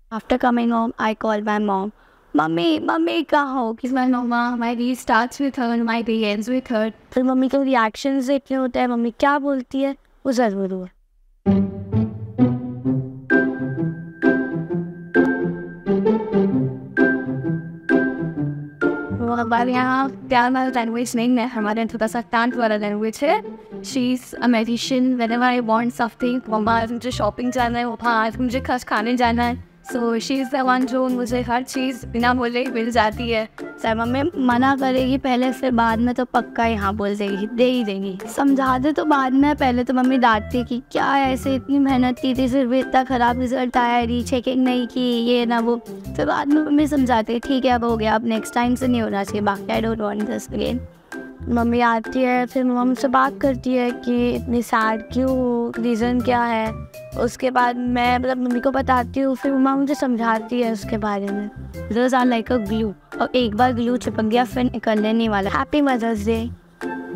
After coming home, I called my mom. Mummy mummy कहाँ हो? Because my mama, my day starts with her, my day ends with her. फिर mummy के reactions देखने होते हैं, mummy क्या बोलती है वो ज़रूर हुआ। वो हमारे यहाँ प्यार वाला लैंग्वेज नहीं है, हमारे यहाँ थोड़ा सा टांट वाला लैंग्वेज है। She is a medicine, whenever I want something, mama आज मुझे शॉपिंग जाना है, वहाँ आज मुझे खास खाने जाना है, so she is the one जो मुझे हर चीज़ बिना बोले मिल जाती है। चाहे मम्मी मना करेगी पहले, फिर बाद में तो पक्का यहाँ बोल देगी, दे ही देगी। समझा दे तो बाद में, पहले तो मम्मी डांटती कि क्या ऐसे इतनी मेहनत की थी, फिर भी इतना ख़राब रिजल्ट आया, रीचेकिंग नहीं की, ये ना वो। फिर बाद में मम्मी समझाती है ठीक है अब हो गया, अब नेक्स्ट टाइम से नहीं होना चाहिए, बाकी I don't want this again. Mummy आती है, फिर मम्मा मुझसे बात करती है कि इतनी सैड क्यों, रीज़न क्या है। उसके बाद मैं मम्मी को बताती हूँ, फिर मम्मा मुझे समझाती है उसके बारे में। Rose are like a glue, और एक बार ग्लू चिपक गया फिर निकलने नहीं वाला। Happy Mother's day.